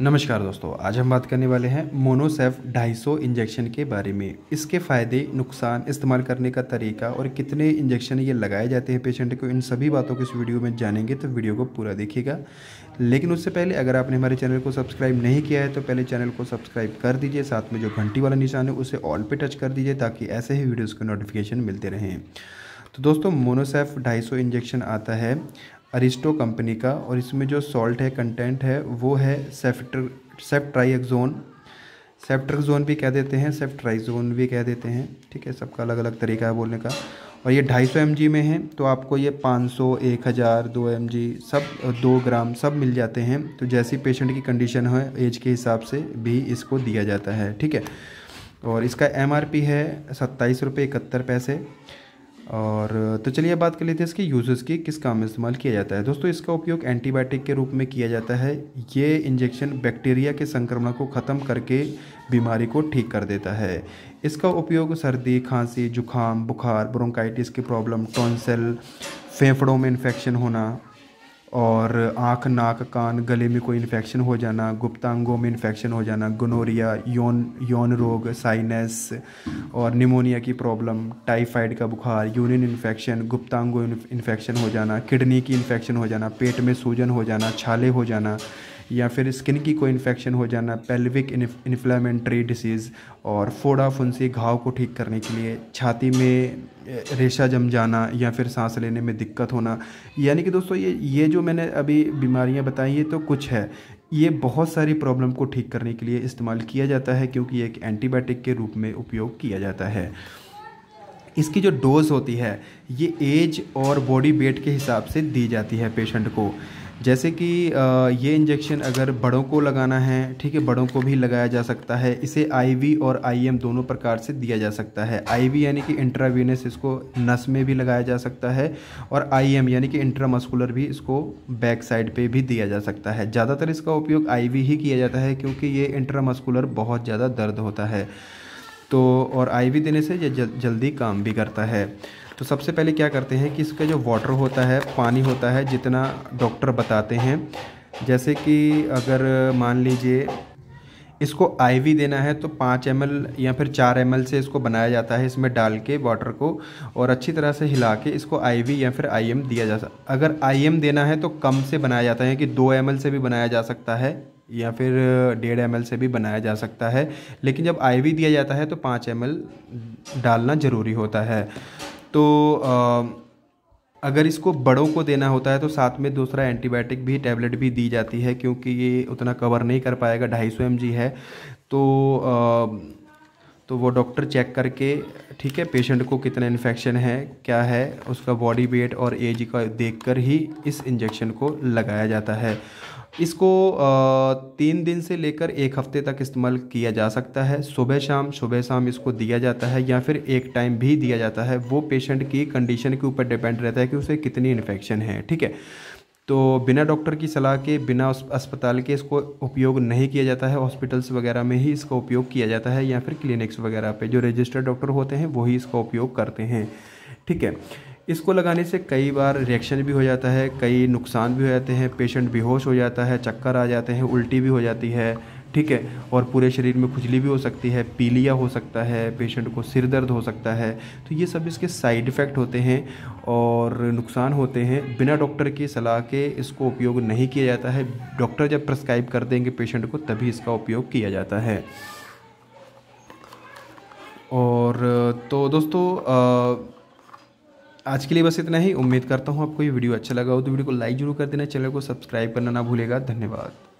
नमस्कार दोस्तों, आज हम बात करने वाले हैं मोनोसेफ 250 इंजेक्शन के बारे में। इसके फ़ायदे, नुकसान, इस्तेमाल करने का तरीका और कितने इंजेक्शन ये लगाए जाते हैं पेशेंट को, इन सभी बातों को इस वीडियो में जानेंगे, तो वीडियो को पूरा देखिएगा। लेकिन उससे पहले अगर आपने हमारे चैनल को सब्सक्राइब नहीं किया है तो पहले चैनल को सब्सक्राइब कर दीजिए, साथ में जो घंटी वाला निशान है उसे ऑल पे टच कर दीजिए ताकि ऐसे ही वीडियोज़ के नोटिफिकेशन मिलते रहें। तो दोस्तों, मोनोसेफ 250 इंजेक्शन आता है अरिस्टो कंपनी का, और इसमें जो सॉल्ट है, कंटेंट है, वो है सेफ्ट्राइक्सोन। सेफ्ट्राइक्सोन भी कह देते हैं, सेफ्ट्राइक्सोन भी कह देते हैं, ठीक है। सबका अलग अलग तरीका है बोलने का। और ये 250 mg में है, तो आपको ये 500, 1000, 2 mg सब 2 ग्राम सब मिल जाते हैं। तो जैसी पेशेंट की कंडीशन है, एज के हिसाब से भी इसको दिया जाता है, ठीक है। और इसका MRP है 27 रुपये 71 पैसे। और तो चलिए बात कर लेते हैं इसके यूजेस की, किस काम में इस्तेमाल किया जाता है। दोस्तों, इसका उपयोग एंटीबायोटिक के रूप में किया जाता है। ये इंजेक्शन बैक्टीरिया के संक्रमण को ख़त्म करके बीमारी को ठीक कर देता है। इसका उपयोग सर्दी, खांसी, जुखाम, बुखार, ब्रोंकाइटिस की प्रॉब्लम, टॉन्सिल, फेफड़ों में इन्फेक्शन होना, और आँख, नाक, कान, गले में कोई इन्फेक्शन हो जाना, गुप्तांगों में इन्फेक्शन हो जाना, गोनोरिया, यौन रोग, साइनस और निमोनिया की प्रॉब्लम, टाइफाइड का बुखार, यूरिन इन्फेक्शन, गुप्तांगों इन्फेक्शन हो जाना, किडनी की इन्फेक्शन हो जाना, पेट में सूजन हो जाना, छाले हो जाना, या फिर स्किन की कोई इन्फेक्शन हो जाना, पेल्विक इन्फ्लेमेटरी डिसीज़, और फोड़ा फुंसी घाव को ठीक करने के लिए, छाती में रेशा जम जाना या फिर सांस लेने में दिक्कत होना। यानी कि दोस्तों, ये जो मैंने अभी बीमारियां बताई, ये तो कुछ है, ये बहुत सारी प्रॉब्लम को ठीक करने के लिए इस्तेमाल किया जाता है, क्योंकि ये एक एंटीबायोटिक के रूप में उपयोग किया जाता है। इसकी जो डोज होती है, ये एज और बॉडी वेट के हिसाब से दी जाती है पेशेंट को। जैसे कि ये इंजेक्शन अगर बड़ों को लगाना है, ठीक है, बड़ों को भी लगाया जा सकता है। इसे IV और IM दोनों प्रकार से दिया जा सकता है। IV यानी कि इंट्रावेनस, इसको नस में भी लगाया जा सकता है, और IM यानी कि इंट्रामस्कुलर भी, इसको बैक साइड पे भी दिया जा सकता है। ज़्यादातर इसका उपयोग IV ही किया जाता है, क्योंकि ये इंट्रामस्कुलर बहुत ज़्यादा दर्द होता है, तो और IV देने से ये जल्दी काम भी करता है। तो सबसे पहले क्या करते हैं कि इसका जो वाटर होता है, पानी होता है, जितना डॉक्टर बताते हैं। जैसे कि अगर मान लीजिए इसको IV देना है तो 5 ml या फिर 4 ml से इसको बनाया जाता है, इसमें डाल के वाटर को, और अच्छी तरह से हिला के इसको IV या फिर IM दिया जा सकता। अगर IM देना है तो कम से बनाया जाता है, कि 2 ml से भी बनाया जा सकता है या फिर 1.5 ml से भी बनाया जा सकता है। लेकिन जब IV दिया जाता है तो 5 ml डालना ज़रूरी होता है। तो अगर इसको बड़ों को देना होता है तो साथ में दूसरा एंटीबायोटिक भी, टैबलेट भी दी जाती है, क्योंकि ये उतना कवर नहीं कर पाएगा, 250 mg है। तो वो डॉक्टर चेक करके, ठीक है, पेशेंट को कितना इन्फेक्शन है, क्या है, उसका बॉडी वेट और एज का देखकर ही इस इंजेक्शन को लगाया जाता है। इसको 3 दिन से लेकर 1 हफ्ते तक इस्तेमाल किया जा सकता है। सुबह शाम इसको दिया जाता है, या फिर एक टाइम भी दिया जाता है। वो पेशेंट की कंडीशन के ऊपर डिपेंड रहता है कि उसे कितनी इन्फेक्शन है, ठीक है। तो बिना डॉक्टर की सलाह के, बिना अस्पताल के इसको उपयोग नहीं किया जाता है। हॉस्पिटल्स वगैरह में ही इसका उपयोग किया जाता है, या फिर क्लिनिक्स वगैरह पे जो रजिस्टर्ड डॉक्टर होते हैं वही इसका उपयोग करते हैं, ठीक है। इसको लगाने से कई बार रिएक्शन भी हो जाता है, कई नुकसान भी हो जाते हैं। पेशेंट बेहोश हो जाता है, चक्कर आ जाते हैं, उल्टी भी हो जाती है, ठीक है, और पूरे शरीर में खुजली भी हो सकती है, पीलिया हो सकता है, पेशेंट को सिर दर्द हो सकता है। तो ये सब इसके साइड इफ़ेक्ट होते हैं और नुकसान होते हैं। बिना डॉक्टर की सलाह के इसको उपयोग नहीं किया जाता है। डॉक्टर जब प्रिस्क्राइब कर देंगे पेशेंट को, तभी इसका उपयोग किया जाता है। और तो दोस्तों, आज के लिए बस इतना ही। उम्मीद करता हूँ आपको ये वीडियो अच्छा लगा हो, तो वीडियो को लाइक जरूर कर देना, चैनल को सब्सक्राइब करना ना भूलेगा। धन्यवाद।